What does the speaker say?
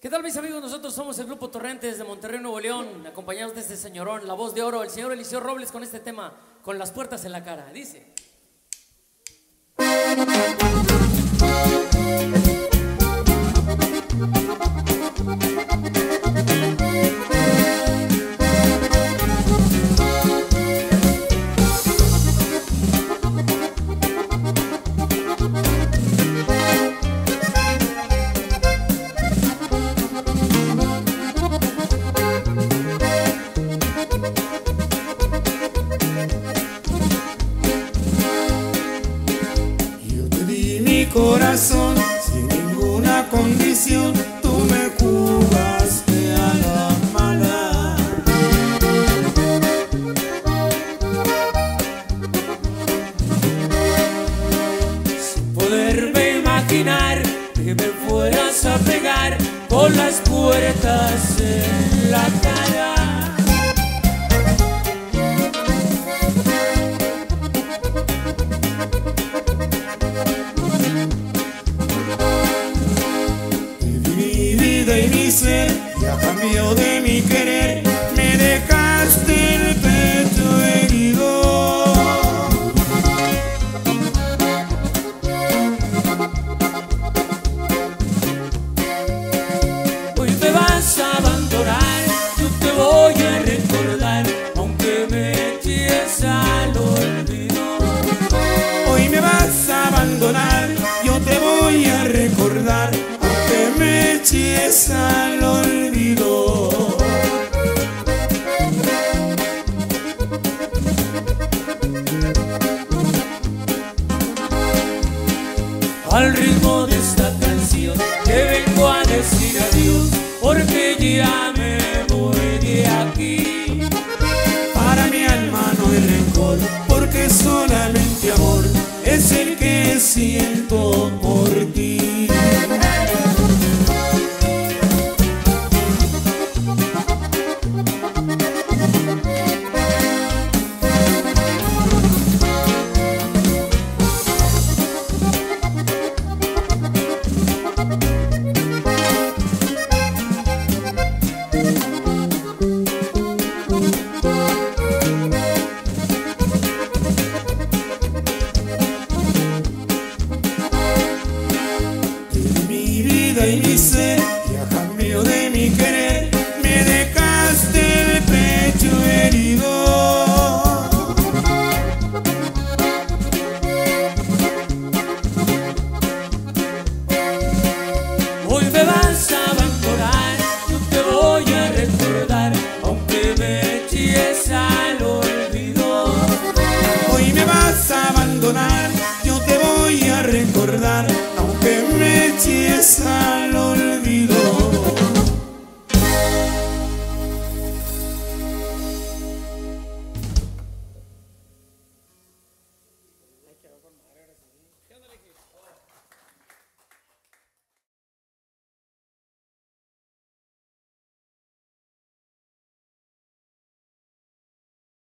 ¿Qué tal, mis amigos? Nosotros somos el Grupo Torrentes de Monterrey, Nuevo León, acompañados de este señorón, la voz de oro, el señor Eliseo Robles, con este tema, Con las puertas en la cara. Dice: corazón, sin ninguna condición, tú me jugaste a la mala. Sin poderme imaginar que me fueras a pegar con las puertas en la cara. Y mi ser, y a cambio de mi querer, me dejaste el pecho herido. Hoy me vas a abandonar, yo te voy a recordar, aunque me eches al olvido. Hoy me vas a abandonar, yo te voy a recordar, aunque me eches al olvido. Al ritmo de esta canción te vengo a decir adiós, porque ya me voy de aquí. Para mi alma no hay rencor, porque solamente amor es el que siento por ti. Y mi ser, y a cambio de mi querer,